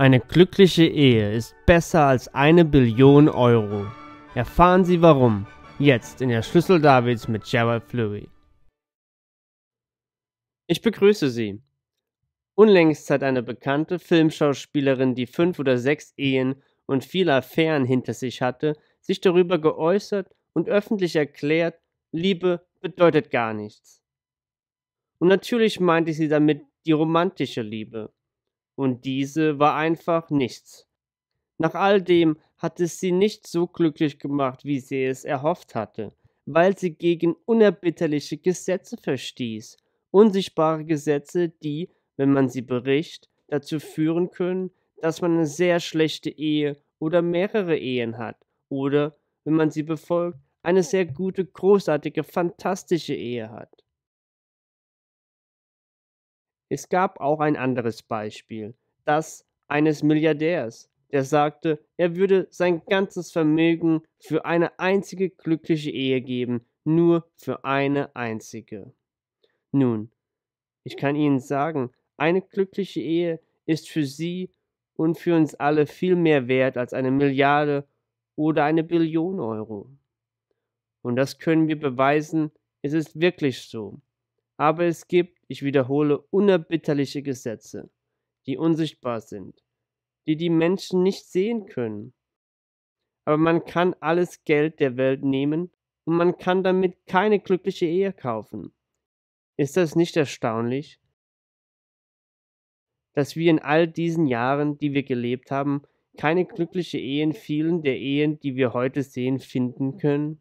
Eine glückliche Ehe ist besser als 1 Billion Euro. Erfahren Sie warum. Jetzt in der Schlüssel Davids mit Gerald Fleury. Ich begrüße Sie. Unlängst hat eine bekannte Filmschauspielerin, die 5 oder 6 Ehen und viele Affären hinter sich hatte, sich darüber geäußert und öffentlich erklärt, Liebe bedeutet gar nichts. Und natürlich meinte sie damit die romantische Liebe. Und diese war einfach nichts. Nach all dem hat es sie nicht so glücklich gemacht, wie sie es erhofft hatte, weil sie gegen unerbitterliche Gesetze verstieß, unsichtbare Gesetze, die, wenn man sie bricht, dazu führen können, dass man eine sehr schlechte Ehe oder mehrere Ehen hat, oder, wenn man sie befolgt, eine sehr gute, großartige, fantastische Ehe hat. Es gab auch ein anderes Beispiel, das eines Milliardärs, der sagte, er würde sein ganzes Vermögen für eine einzige glückliche Ehe geben, nur für eine einzige. Nun, ich kann Ihnen sagen, eine glückliche Ehe ist für Sie und für uns alle viel mehr wert als 1 Milliarde oder 1 Billion Euro. Und das können wir beweisen, es ist wirklich so. Aber es gibt, ich wiederhole, unerbitterliche Gesetze, die unsichtbar sind, die die Menschen nicht sehen können. Aber man kann alles Geld der Welt nehmen und man kann damit keine glückliche Ehe kaufen. Ist das nicht erstaunlich, dass wir in all diesen Jahren, die wir gelebt haben, keine glückliche Ehe in vielen der Ehen, die wir heute sehen, finden können?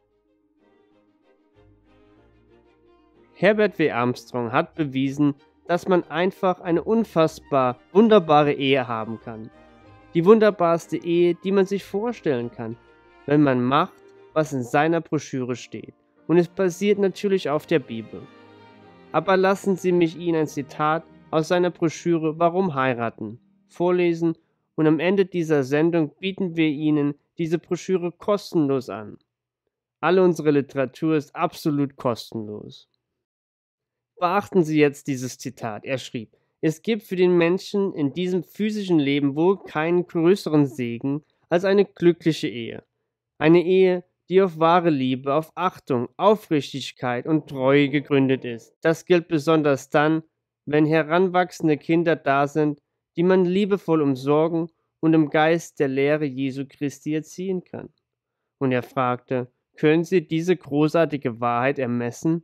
Herbert W. Armstrong hat bewiesen, dass man einfach eine unfassbar wunderbare Ehe haben kann. Die wunderbarste Ehe, die man sich vorstellen kann, wenn man macht, was in seiner Broschüre steht. Und es basiert natürlich auf der Bibel. Aber lassen Sie mich Ihnen ein Zitat aus seiner Broschüre Warum heiraten vorlesen, und am Ende dieser Sendung bieten wir Ihnen diese Broschüre kostenlos an. Alle unsere Literatur ist absolut kostenlos. Beachten Sie jetzt dieses Zitat. Er schrieb: Es gibt für den Menschen in diesem physischen Leben wohl keinen größeren Segen als eine glückliche Ehe. Eine Ehe, die auf wahre Liebe, auf Achtung, Aufrichtigkeit und Treue gegründet ist. Das gilt besonders dann, wenn heranwachsende Kinder da sind, die man liebevoll umsorgen und im Geist der Lehre Jesu Christi erziehen kann. Und er fragte: Können Sie diese großartige Wahrheit ermessen?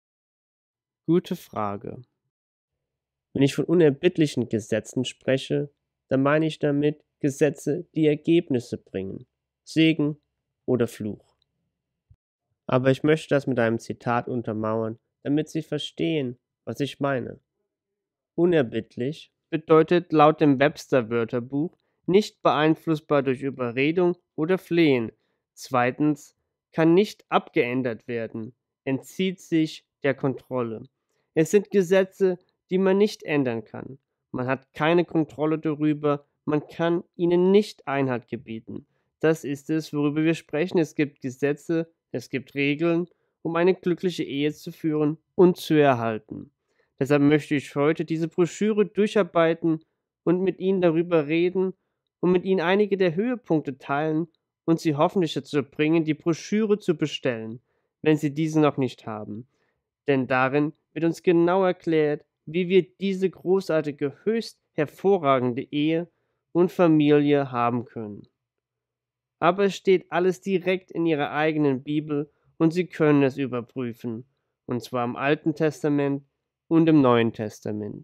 Gute Frage. Wenn ich von unerbittlichen Gesetzen spreche, dann meine ich damit Gesetze, die Ergebnisse bringen, Segen oder Fluch. Aber ich möchte das mit einem Zitat untermauern, damit Sie verstehen, was ich meine. Unerbittlich bedeutet laut dem Webster-Wörterbuch nicht beeinflussbar durch Überredung oder Flehen. Zweitens kann nicht abgeändert werden, entzieht sich der Kontrolle. Es sind Gesetze, die man nicht ändern kann. Man hat keine Kontrolle darüber, man kann ihnen nicht Einhalt gebieten. Das ist es, worüber wir sprechen. Es gibt Gesetze, es gibt Regeln, um eine glückliche Ehe zu führen und zu erhalten. Deshalb möchte ich heute diese Broschüre durcharbeiten und mit Ihnen darüber reden und mit Ihnen einige der Höhepunkte teilen und Sie hoffentlich dazu bringen, die Broschüre zu bestellen, wenn Sie diese noch nicht haben. Denn darin wird uns genau erklärt, wie wir diese großartige, höchst hervorragende Ehe und Familie haben können. Aber es steht alles direkt in Ihrer eigenen Bibel und Sie können es überprüfen, und zwar im Alten Testament und im Neuen Testament.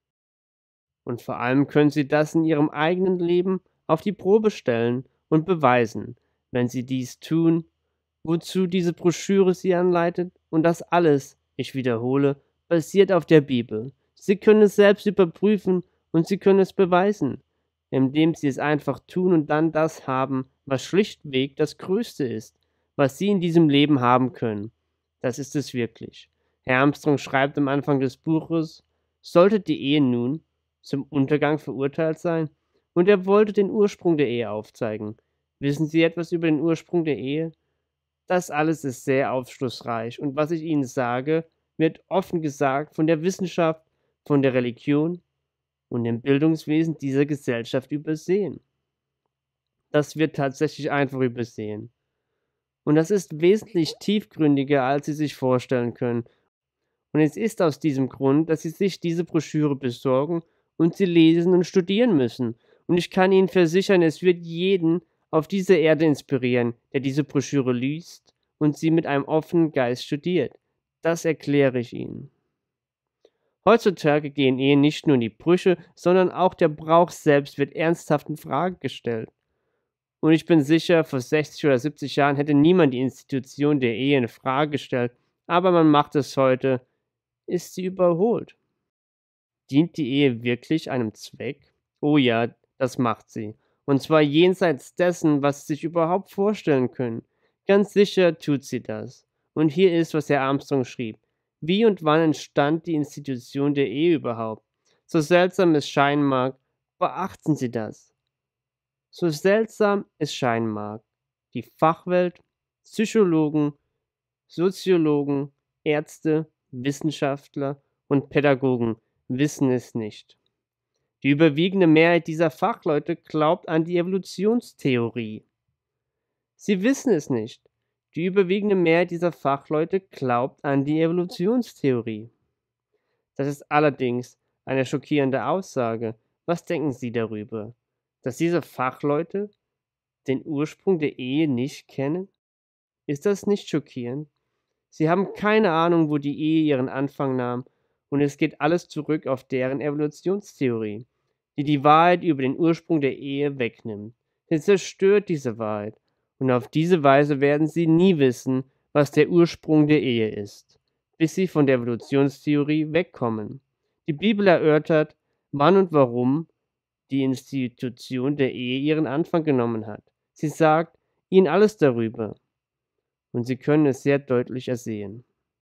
Und vor allem können Sie das in Ihrem eigenen Leben auf die Probe stellen und beweisen, wenn Sie dies tun, wozu diese Broschüre Sie anleitet, und das alles, ich wiederhole, basiert auf der Bibel. Sie können es selbst überprüfen und Sie können es beweisen, indem Sie es einfach tun und dann das haben, was schlichtweg das Größte ist, was Sie in diesem Leben haben können. Das ist es wirklich. Herr Armstrong schreibt am Anfang des Buches: Sollte die Ehe nun zum Untergang verurteilt sein? Und er wollte den Ursprung der Ehe aufzeigen. Wissen Sie etwas über den Ursprung der Ehe? Das alles ist sehr aufschlussreich, und was ich Ihnen sage, wird offen gesagt von der Wissenschaft, von der Religion und im Bildungswesen dieser Gesellschaft übersehen. Das wird tatsächlich einfach übersehen. Und das ist wesentlich tiefgründiger, als Sie sich vorstellen können. Und es ist aus diesem Grund, dass Sie sich diese Broschüre besorgen und sie lesen und studieren müssen. Und ich kann Ihnen versichern, es wird jeden auf dieser Erde inspirieren, der diese Broschüre liest und sie mit einem offenen Geist studiert. Das erkläre ich Ihnen. Heutzutage gehen Ehen nicht nur in die Brüche, sondern auch der Brauch selbst wird ernsthaft in Frage gestellt. Und ich bin sicher, vor 60 oder 70 Jahren hätte niemand die Institution der Ehe in Frage gestellt, aber man macht es heute. Ist sie überholt? Dient die Ehe wirklich einem Zweck? Oh ja, das macht sie. Und zwar jenseits dessen, was Sie sich überhaupt vorstellen können. Ganz sicher tut sie das. Und hier ist, was Herr Armstrong schrieb. Wie und wann entstand die Institution der Ehe überhaupt? So seltsam es scheinen mag, beachten Sie das. So seltsam es scheinen mag. Die Fachwelt, Psychologen, Soziologen, Ärzte, Wissenschaftler und Pädagogen wissen es nicht. Die überwiegende Mehrheit dieser Fachleute glaubt an die Evolutionstheorie. Sie wissen es nicht. Die überwiegende Mehrheit dieser Fachleute glaubt an die Evolutionstheorie. Das ist allerdings eine schockierende Aussage. Was denken Sie darüber? Dass diese Fachleute den Ursprung der Ehe nicht kennen? Ist das nicht schockierend? Sie haben keine Ahnung, wo die Ehe ihren Anfang nahm, und es geht alles zurück auf deren Evolutionstheorie, die die Wahrheit über den Ursprung der Ehe wegnimmt. Sie zerstört diese Wahrheit, und auf diese Weise werden sie nie wissen, was der Ursprung der Ehe ist, bis sie von der Evolutionstheorie wegkommen. Die Bibel erörtert, wann und warum die Institution der Ehe ihren Anfang genommen hat. Sie sagt ihnen alles darüber, und sie können es sehr deutlich ersehen.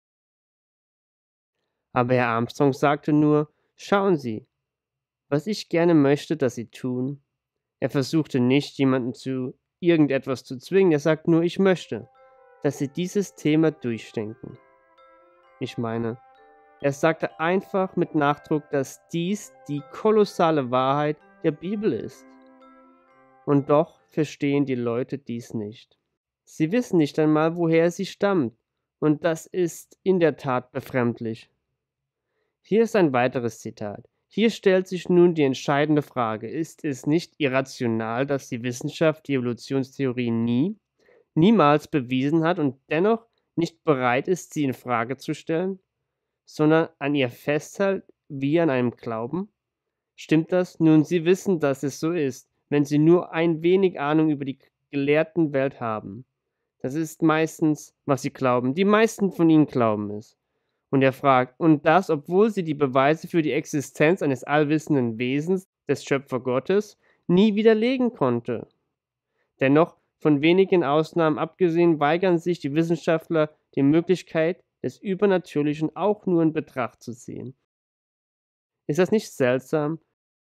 Aber Herr Armstrong sagte nur, schauen Sie, was ich gerne möchte, dass Sie tun. Er versuchte nicht, jemanden zu irgendetwas zu zwingen, er sagt nur, ich möchte, dass Sie dieses Thema durchdenken. Ich meine, er sagte einfach mit Nachdruck, dass dies die kolossale Wahrheit der Bibel ist. Und doch verstehen die Leute dies nicht. Sie wissen nicht einmal, woher sie stammt, und das ist in der Tat befremdlich. Hier ist ein weiteres Zitat. Hier stellt sich nun die entscheidende Frage: Ist es nicht irrational, dass die Wissenschaft die Evolutionstheorie niemals bewiesen hat und dennoch nicht bereit ist, sie in Frage zu stellen, sondern an ihr festhält wie an einem Glauben? Stimmt das? Nun, Sie wissen, dass es so ist, wenn Sie nur ein wenig Ahnung über die gelehrten Welt haben. Das ist meistens, was Sie glauben. Die meisten von Ihnen glauben es. Und er fragt, und das, obwohl sie die Beweise für die Existenz eines allwissenden Wesens, des Schöpfergottes, nie widerlegen konnte. Dennoch, von wenigen Ausnahmen abgesehen, weigern sich die Wissenschaftler, die Möglichkeit des Übernatürlichen auch nur in Betracht zu ziehen. Ist das nicht seltsam,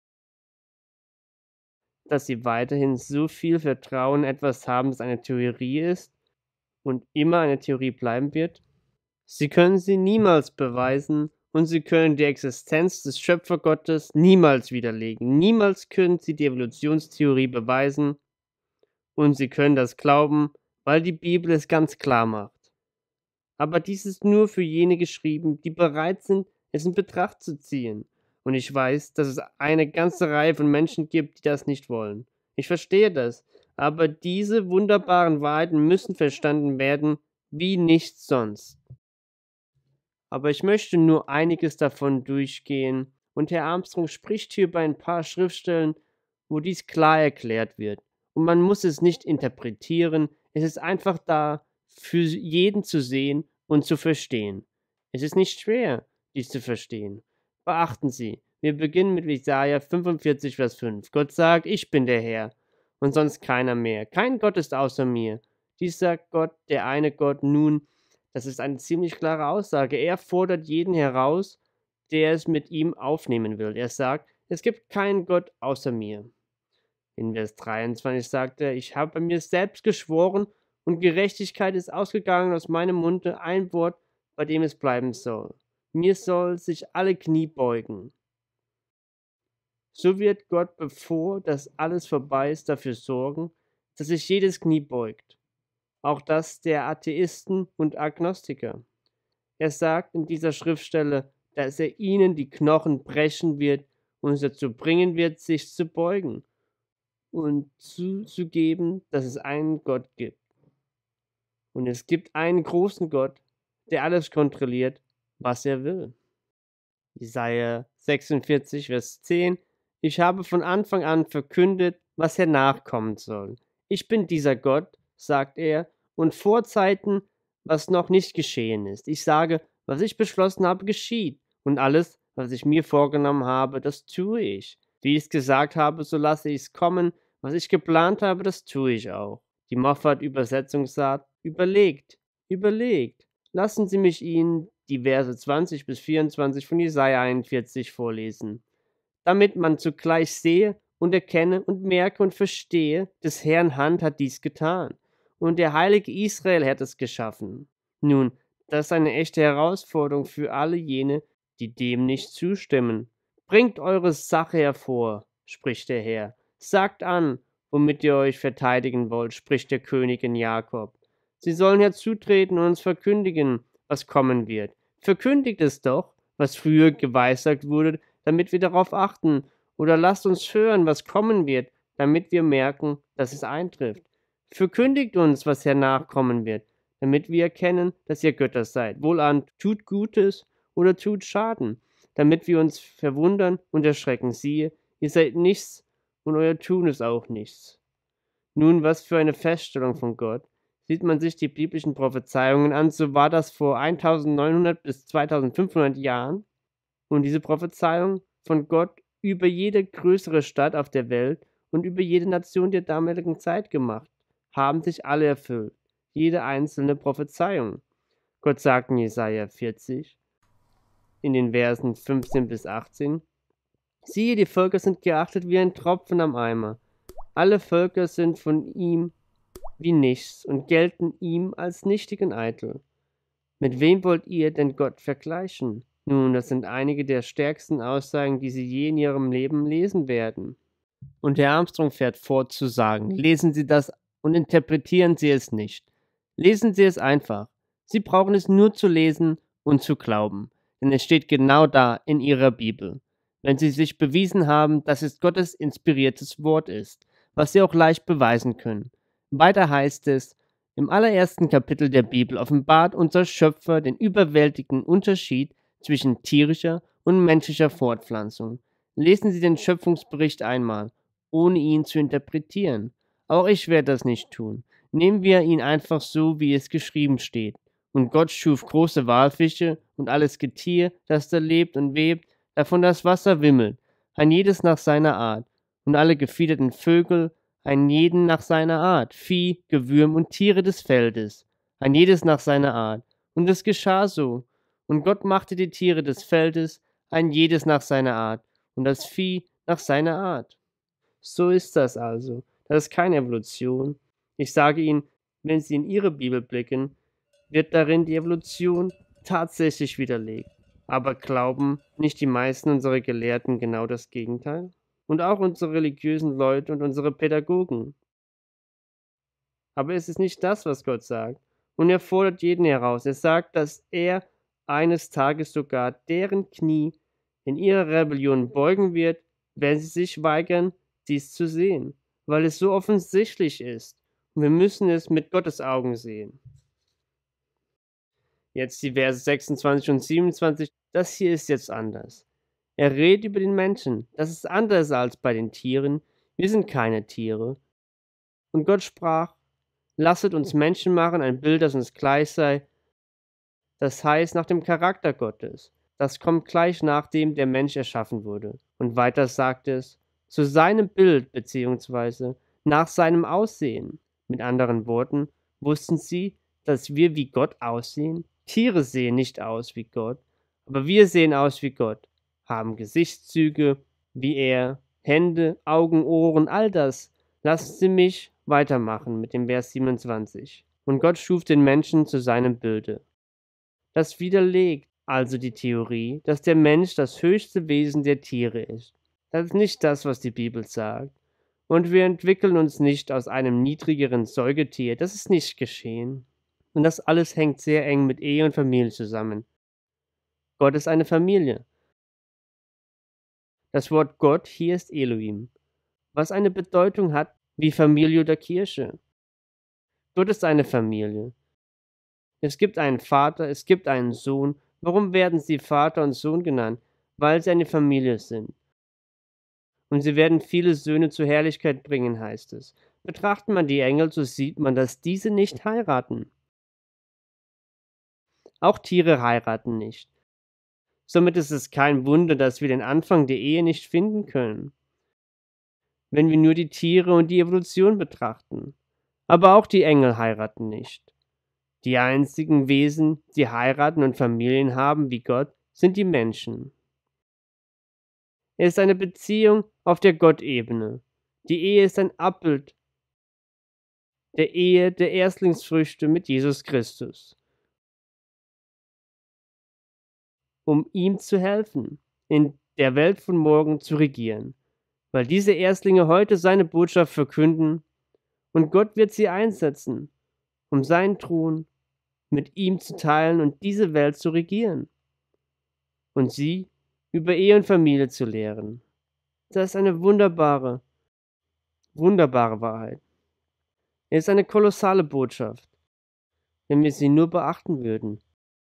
dass sie weiterhin so viel Vertrauen in etwas haben, das eine Theorie ist und immer eine Theorie bleiben wird? Sie können sie niemals beweisen und sie können die Existenz des Schöpfergottes niemals widerlegen. Niemals können sie die Evolutionstheorie beweisen und sie können das glauben, weil die Bibel es ganz klar macht. Aber dies ist nur für jene geschrieben, die bereit sind, es in Betracht zu ziehen. Und ich weiß, dass es eine ganze Reihe von Menschen gibt, die das nicht wollen. Ich verstehe das, aber diese wunderbaren Wahrheiten müssen verstanden werden wie nichts sonst. Aber ich möchte nur einiges davon durchgehen, und Herr Armstrong spricht hier über ein paar Schriftstellen, wo dies klar erklärt wird. Und man muss es nicht interpretieren, es ist einfach da, für jeden zu sehen und zu verstehen. Es ist nicht schwer, dies zu verstehen. Beachten Sie, wir beginnen mit Jesaja 45, Vers 5. Gott sagt, ich bin der Herr und sonst keiner mehr. Kein Gott ist außer mir. Dies sagt Gott, der eine Gott. Nun, das ist eine ziemlich klare Aussage. Er fordert jeden heraus, der es mit ihm aufnehmen will. Er sagt, es gibt keinen Gott außer mir. In Vers 23 sagt er, ich habe bei mir selbst geschworen und Gerechtigkeit ist ausgegangen aus meinem Munde, ein Wort, bei dem es bleiben soll. Mir soll sich alle Knie beugen. So wird Gott, bevor das alles vorbei ist, dafür sorgen, dass sich jedes Knie beugt, auch das der Atheisten und Agnostiker. Er sagt in dieser Schriftstelle, dass er ihnen die Knochen brechen wird und es dazu bringen wird, sich zu beugen und zuzugeben, dass es einen Gott gibt. Und es gibt einen großen Gott, der alles kontrolliert, was er will. Jesaja 46, Vers 10: Ich habe von Anfang an verkündet, was hernach kommen soll. Ich bin dieser Gott, sagt er, und vor Zeiten, was noch nicht geschehen ist. Ich sage, was ich beschlossen habe, geschieht. Und alles, was ich mir vorgenommen habe, das tue ich. Wie ich es gesagt habe, so lasse ich es kommen. Was ich geplant habe, das tue ich auch. Die Moffat-Übersetzung sagt, überlegt, überlegt. Lassen Sie mich Ihnen die Verse 20 bis 24 von Jesaja 41 vorlesen. Damit man zugleich sehe und erkenne und merke und verstehe, des Herrn Hand hat dies getan. Und der heilige Israel hat es geschaffen. Nun, das ist eine echte Herausforderung für alle jene, die dem nicht zustimmen. Bringt eure Sache hervor, spricht der Herr. Sagt an, womit ihr euch verteidigen wollt, spricht der König in Jakob. Sie sollen herzutreten und uns verkündigen, was kommen wird. Verkündigt es doch, was früher geweissagt wurde, damit wir darauf achten, oder lasst uns hören, was kommen wird, damit wir merken, dass es eintrifft. Verkündigt uns, was hernach kommen wird, damit wir erkennen, dass ihr Götter seid. Wohlan, tut Gutes oder tut Schaden, damit wir uns verwundern und erschrecken. Siehe, ihr seid nichts und euer Tun ist auch nichts. Nun, was für eine Feststellung von Gott. Sieht man sich die biblischen Prophezeiungen an, so war das vor 1900 bis 2500 Jahren. Und diese Prophezeiung von Gott über jede größere Stadt auf der Welt und über jede Nation der damaligen Zeit gemacht, haben sich alle erfüllt. Jede einzelne Prophezeiung. Gott sagt in Jesaja 40, in den Versen 15 bis 18, siehe, die Völker sind geachtet wie ein Tropfen am Eimer. Alle Völker sind von ihm wie nichts und gelten ihm als nichtig und eitel. Mit wem wollt ihr denn Gott vergleichen? Nun, das sind einige der stärksten Aussagen, die Sie je in Ihrem Leben lesen werden. Und Herr Armstrong fährt fort zu sagen, lesen Sie das und interpretieren Sie es nicht. Lesen Sie es einfach. Sie brauchen es nur zu lesen und zu glauben, denn es steht genau da in Ihrer Bibel. Wenn Sie sich bewiesen haben, dass es Gottes inspiriertes Wort ist, was Sie auch leicht beweisen können. Weiter heißt es, im allerersten Kapitel der Bibel offenbart unser Schöpfer den überwältigenden Unterschied zwischen tierischer und menschlicher Fortpflanzung. Lesen Sie den Schöpfungsbericht einmal, ohne ihn zu interpretieren. Auch ich werde das nicht tun. Nehmen wir ihn einfach so, wie es geschrieben steht. Und Gott schuf große Walfische und alles Getier, das da lebt und webt, davon das Wasser wimmelt, ein jedes nach seiner Art, und alle gefiederten Vögel, ein jeden nach seiner Art, Vieh, Gewürm und Tiere des Feldes, ein jedes nach seiner Art. Und es geschah so. Und Gott machte die Tiere des Feldes, ein jedes nach seiner Art, und das Vieh nach seiner Art. So ist das also. Das ist keine Evolution. Ich sage Ihnen, wenn Sie in Ihre Bibel blicken, wird darin die Evolution tatsächlich widerlegt. Aber glauben nicht die meisten unserer Gelehrten genau das Gegenteil? Und auch unsere religiösen Leute und unsere Pädagogen. Aber es ist nicht das, was Gott sagt. Und er fordert jeden heraus. Er sagt, dass er eines Tages sogar deren Knie in ihrer Rebellion beugen wird, wenn sie sich weigern, dies zu sehen, weil es so offensichtlich ist. Und wir müssen es mit Gottes Augen sehen. Jetzt die Verse 26 und 27. Das hier ist jetzt anders. Er redet über den Menschen. Das ist anders als bei den Tieren. Wir sind keine Tiere. Und Gott sprach, lasset uns Menschen machen, ein Bild, das uns gleich sei. Das heißt nach dem Charakter Gottes. Das kommt gleich nachdem der Mensch erschaffen wurde. Und weiter sagt es, zu seinem Bild bzw. nach seinem Aussehen. Mit anderen Worten, wussten sie, dass wir wie Gott aussehen? Tiere sehen nicht aus wie Gott, aber wir sehen aus wie Gott, haben Gesichtszüge wie er, Hände, Augen, Ohren, all das. Lassen Sie mich weitermachen mit dem Vers 27. Und Gott schuf den Menschen zu seinem Bilde. Das widerlegt also die Theorie, dass der Mensch das höchste Wesen der Tiere ist. Das ist nicht das, was die Bibel sagt. Und wir entwickeln uns nicht aus einem niedrigeren Säugetier. Das ist nicht geschehen. Und das alles hängt sehr eng mit Ehe und Familie zusammen. Gott ist eine Familie. Das Wort Gott hier ist Elohim, was eine Bedeutung hat wie Familie oder Kirche. Gott ist eine Familie. Es gibt einen Vater, es gibt einen Sohn. Warum werden sie Vater und Sohn genannt? Weil sie eine Familie sind. Und sie werden viele Söhne zur Herrlichkeit bringen, heißt es. Betrachtet man die Engel, so sieht man, dass diese nicht heiraten. Auch Tiere heiraten nicht. Somit ist es kein Wunder, dass wir den Anfang der Ehe nicht finden können, wenn wir nur die Tiere und die Evolution betrachten. Aber auch die Engel heiraten nicht. Die einzigen Wesen, die heiraten und Familien haben wie Gott, sind die Menschen. Es ist eine Beziehung auf der Gottebene. Die Ehe ist ein Abbild der Ehe der Erstlingsfrüchte mit Jesus Christus, um ihm zu helfen, in der Welt von morgen zu regieren, weil diese Erstlinge heute seine Botschaft verkünden und Gott wird sie einsetzen, um seinen Thron mit ihm zu teilen und diese Welt zu regieren und sie über Ehe und Familie zu lehren. Das ist eine wunderbare Wahrheit. Es ist eine kolossale Botschaft, wenn wir sie nur beachten würden.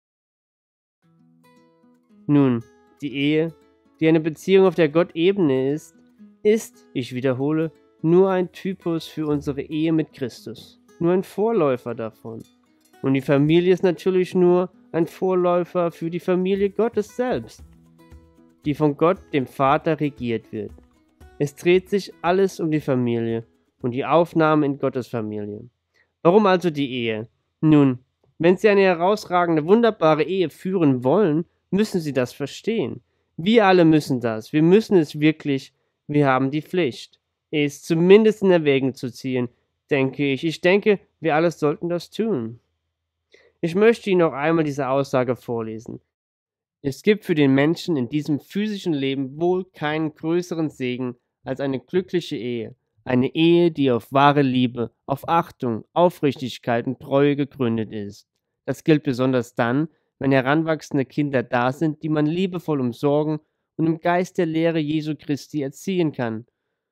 Nun, die Ehe, die eine Beziehung auf der Gottebene ist, ich wiederhole, nur ein Typus für unsere Ehe mit Christus, nur ein Vorläufer davon. Und die Familie ist natürlich nur ein Vorläufer für die Familie Gottes selbst, die von Gott, dem Vater, regiert wird. Es dreht sich alles um die Familie und die Aufnahme in Gottes Familie. Warum also die Ehe? Nun, wenn Sie eine herausragende, wunderbare Ehe führen wollen, müssen Sie das verstehen. Wir alle müssen das. Wir müssen es wirklich. Wir haben die Pflicht, es zumindest in Erwägung zu ziehen, denke ich. Ich denke, wir alle sollten das tun. Ich möchte Ihnen noch einmal diese Aussage vorlesen. Es gibt für den Menschen in diesem physischen Leben wohl keinen größeren Segen als eine glückliche Ehe. Eine Ehe, die auf wahre Liebe, auf Achtung, Aufrichtigkeit und Treue gegründet ist. Das gilt besonders dann, wenn heranwachsende Kinder da sind, die man liebevoll umsorgen und im Geist der Lehre Jesu Christi erziehen kann.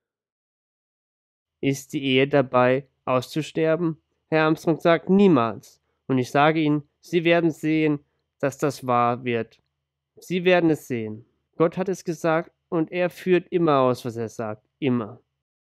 Ist die Ehe dabei auszusterben? Herr Armstrong sagt niemals. Und ich sage Ihnen, Sie werden sehen, dass das wahr wird. Sie werden es sehen. Gott hat es gesagt und er führt immer aus, was er sagt. Immer.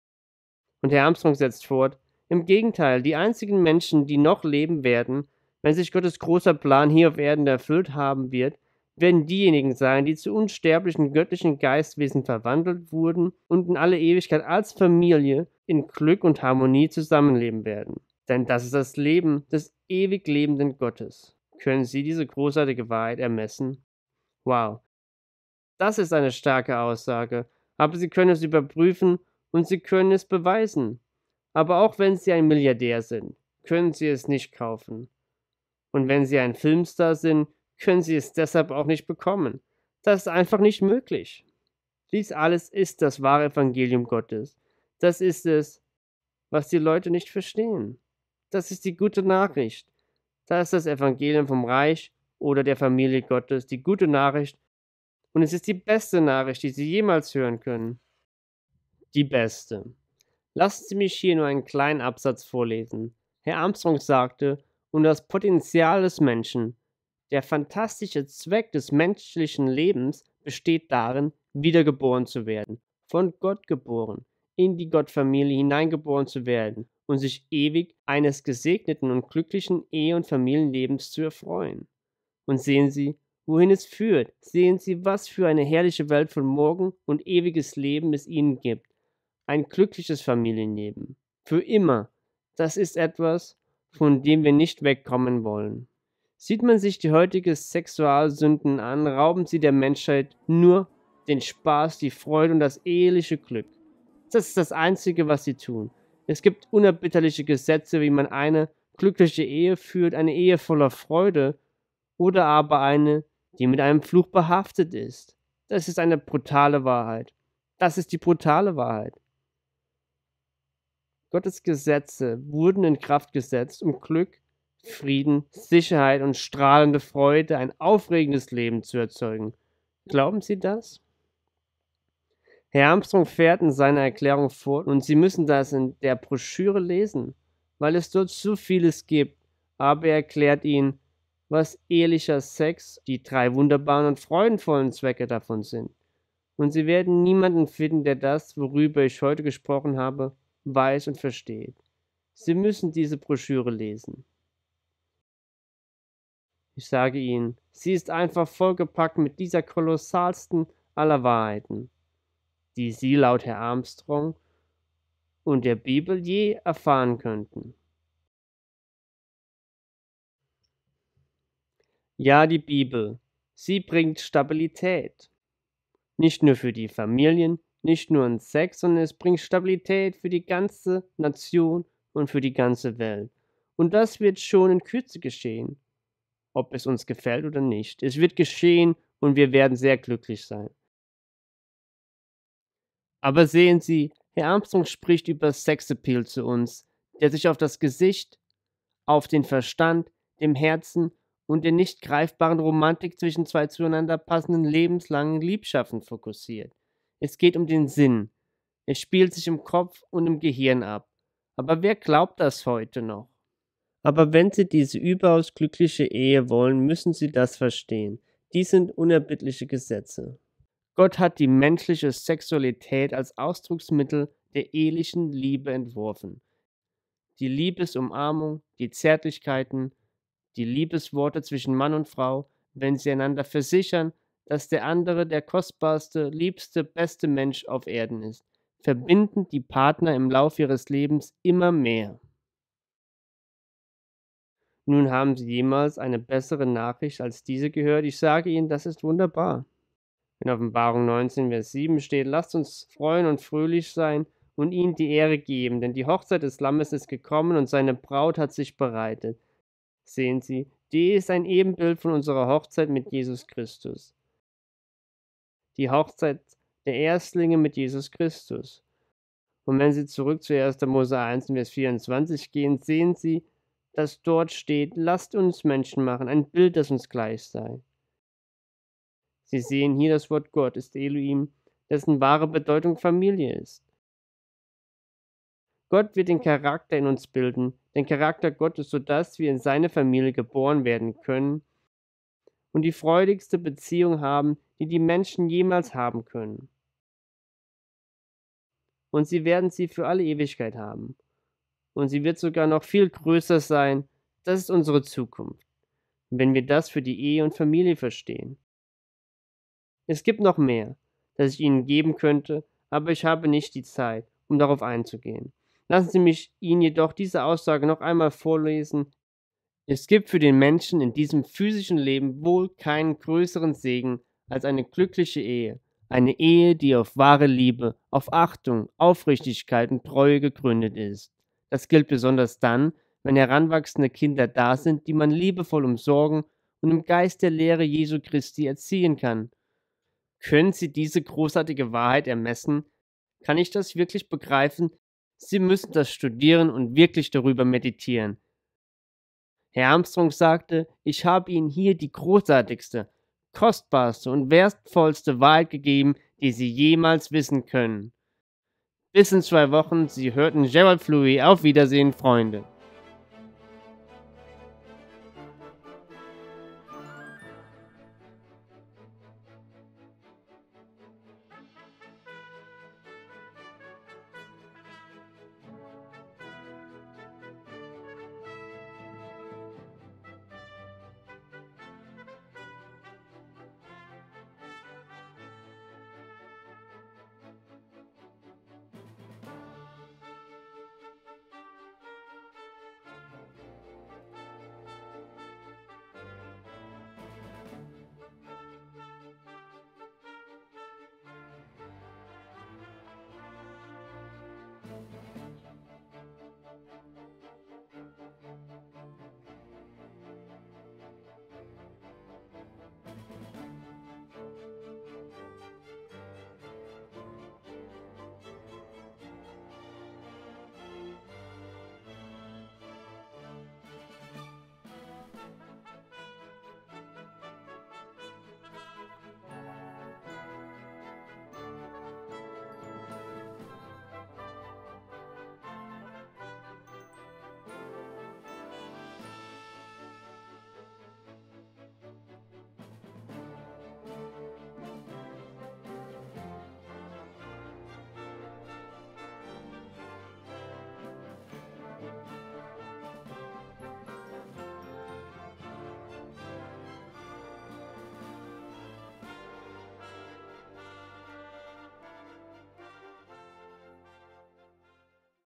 Und Herr Armstrong setzt fort, im Gegenteil, die einzigen Menschen, die noch leben werden, wenn sich Gottes großer Plan hier auf Erden erfüllt haben wird, werden diejenigen sein, die zu unsterblichen göttlichen Geistwesen verwandelt wurden und in alle Ewigkeit als Familie in Glück und Harmonie zusammenleben werden. Denn das ist das Leben des ewig lebenden Gottes. Können Sie diese großartige Wahrheit ermessen? Wow, das ist eine starke Aussage, aber Sie können es überprüfen und Sie können es beweisen. Aber auch wenn Sie ein Milliardär sind, können Sie es nicht kaufen. Und wenn Sie ein Filmstar sind, können Sie es deshalb auch nicht bekommen. Das ist einfach nicht möglich. Dies alles ist das wahre Evangelium Gottes. Das ist es, was die Leute nicht verstehen. Das ist die gute Nachricht. Das ist das Evangelium vom Reich oder der Familie Gottes, die gute Nachricht. Und es ist die beste Nachricht, die Sie jemals hören können. Die beste. Lassen Sie mich hier nur einen kleinen Absatz vorlesen. Herr Armstrong sagte, und das Potenzial des Menschen, der fantastische Zweck des menschlichen Lebens besteht darin, wiedergeboren zu werden, von Gott geboren, in die Gottfamilie hineingeboren zu werden und sich ewig eines gesegneten und glücklichen Ehe- und Familienlebens zu erfreuen. Und sehen Sie, wohin es führt. Sehen Sie, was für eine herrliche Welt von morgen und ewiges Leben es Ihnen gibt. Ein glückliches Familienleben. Für immer. Das ist etwas, von dem wir nicht wegkommen wollen. Sieht man sich die heutige Sexualsünden an, rauben sie der Menschheit nur den Spaß, die Freude und das eheliche Glück. Das ist das Einzige, was sie tun. Es gibt unerbitterliche Gesetze, wie man eine glückliche Ehe führt, eine Ehe voller Freude oder aber eine, die mit einem Fluch behaftet ist. Das ist eine brutale Wahrheit. Das ist die brutale Wahrheit. Gottes Gesetze wurden in Kraft gesetzt, um Glück, Frieden, Sicherheit und strahlende Freude, ein aufregendes Leben zu erzeugen. Glauben Sie das? Herr Armstrong fährt in seiner Erklärung fort, und Sie müssen das in der Broschüre lesen, weil es dort so vieles gibt, aber er erklärt Ihnen, was ehelicher Sex, die 3 wunderbaren und freudenvollen Zwecke davon sind. Und Sie werden niemanden finden, der das, worüber ich heute gesprochen habe, weiß und versteht. Sie müssen diese Broschüre lesen. Ich sage Ihnen, sie ist einfach vollgepackt mit dieser kolossalsten aller Wahrheiten, die Sie laut Herr Armstrong und der Bibel je erfahren könnten. Ja, die Bibel, sie bringt Stabilität. Nicht nur für die Familien, nicht nur in Sex, sondern es bringt Stabilität für die ganze Nation und für die ganze Welt. Und das wird schon in Kürze geschehen, ob es uns gefällt oder nicht. Es wird geschehen und wir werden sehr glücklich sein. Aber sehen Sie, Herr Armstrong spricht über Sexappeal zu uns, der sich auf das Gesicht, auf den Verstand, dem Herzen und der nicht greifbaren Romantik zwischen 2 zueinander passenden lebenslangen Liebschaften fokussiert. Es geht um den Sinn. Es spielt sich im Kopf und im Gehirn ab. Aber wer glaubt das heute noch? Aber wenn Sie diese überaus glückliche Ehe wollen, müssen Sie das verstehen. Dies sind unerbittliche Gesetze. Gott hat die menschliche Sexualität als Ausdrucksmittel der ehelichen Liebe entworfen. Die Liebesumarmung, die Zärtlichkeiten, die Liebesworte zwischen Mann und Frau, wenn sie einander versichern, dass der andere der kostbarste, liebste, beste Mensch auf Erden ist, verbinden die Partner im Lauf ihres Lebens immer mehr. Nun, haben Sie jemals eine bessere Nachricht als diese gehört? Ich sage Ihnen, das ist wunderbar. In Offenbarung 19, Vers 7 steht: Lasst uns freuen und fröhlich sein und ihm die Ehre geben, denn die Hochzeit des Lammes ist gekommen und seine Braut hat sich bereitet. Sehen Sie, die ist ein Ebenbild von unserer Hochzeit mit Jesus Christus. Die Hochzeit der Erstlinge mit Jesus Christus. Und wenn Sie zurück zu 1. Mose 1, Vers 24 gehen, sehen Sie, dass dort steht: Lasst uns Menschen machen, ein Bild, das uns gleich sei. Sie sehen hier, das Wort Gott ist Elohim, dessen wahre Bedeutung Familie ist. Gott wird den Charakter in uns bilden, den Charakter Gottes, sodass wir in seine Familie geboren werden können und die freudigste Beziehung haben, die die Menschen jemals haben können. Und sie werden sie für alle Ewigkeit haben. Und sie wird sogar noch viel größer sein. Das ist unsere Zukunft, wenn wir das für die Ehe und Familie verstehen. Es gibt noch mehr, das ich Ihnen geben könnte, aber ich habe nicht die Zeit, um darauf einzugehen. Lassen Sie mich Ihnen jedoch diese Aussage noch einmal vorlesen. Es gibt für den Menschen in diesem physischen Leben wohl keinen größeren Segen als eine glückliche Ehe. Eine Ehe, die auf wahre Liebe, auf Achtung, Aufrichtigkeit und Treue gegründet ist. Das gilt besonders dann, wenn heranwachsende Kinder da sind, die man liebevoll umsorgen und im Geist der Lehre Jesu Christi erziehen kann. Können Sie diese großartige Wahrheit ermessen? Kann ich das wirklich begreifen? Sie müssen das studieren und wirklich darüber meditieren. Herr Armstrong sagte: Ich habe Ihnen hier die großartigste, kostbarste und wertvollste Wahrheit gegeben, die Sie jemals wissen können. Bis in 2 Wochen. Sie hörten Gerald Fleury. Auf Wiedersehen, Freunde.